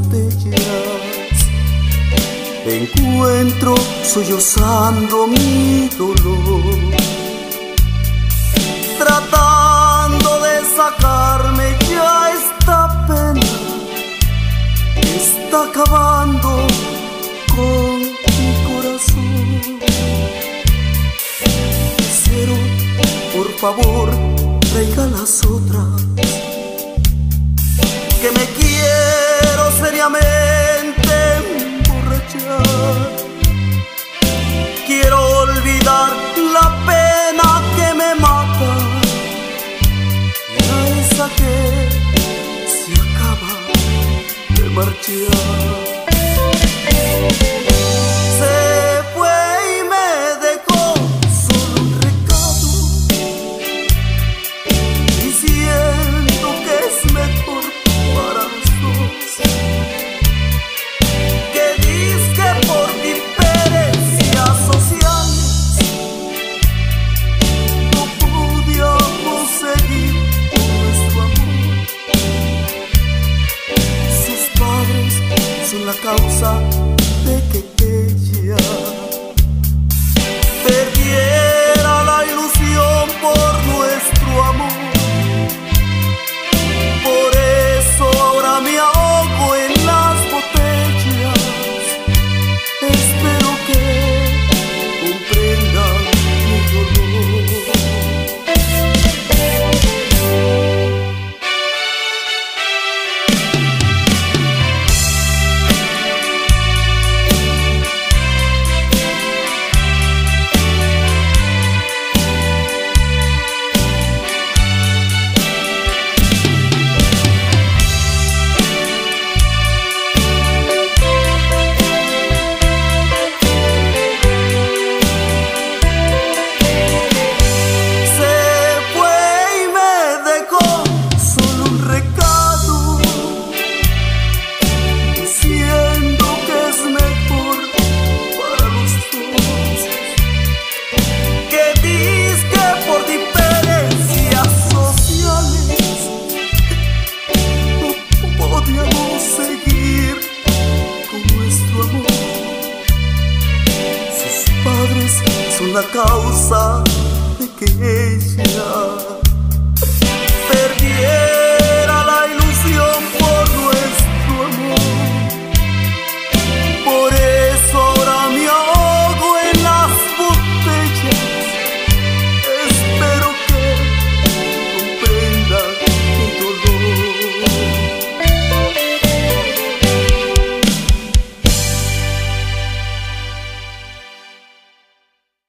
botellas. Encuentro sollozando mi dolor, tratando de sacarme ya esta pena que está acabando con mi corazón. Mesero, por favor, traiga las otras, que me quiero seriamente emborrachar. Quiero olvidar la pena que me mata, a esa que se acaba de marchar. Se fue y me dejó solo un recado, diciendo que es mejor para los dos, que dizque por diferencias sociales no podíamos seguir nuestro amor. Sus padres son la causa de que ella perdiera la ilusión por nuestro amor. Por eso ahora me ahogo en las botellas. Espero que comprendan mi dolor. Son la causa de que ella